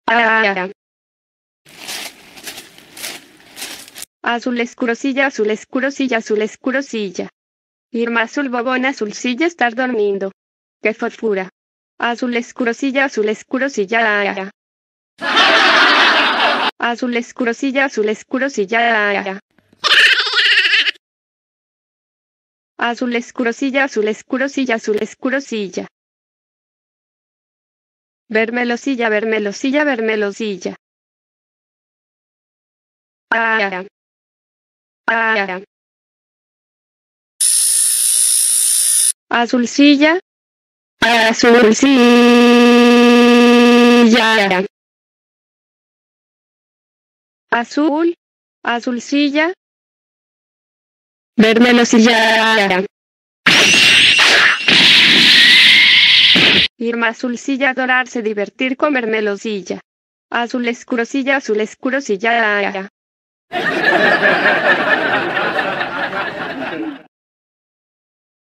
Ah. Azul escurosilla, azul escurosilla, azul escurosilla. Irma azul bobona, azulcilla, estar dormindo. ¡Qué fosfura! Azul escurosilla, azul escurosilla. Azul escurosilla, azul escurosilla. Azul escurosilla, azul escurosilla, azul escurosilla. Vermelosilla, vermelosilla, vermelosilla. Ah. Ah. Azulcilla, azulcilla. Azul, azulcilla, vermelosilla. Irma azulcilla, adorarse, divertir, comer melosilla. Azul escurosilla, azul escurosilla.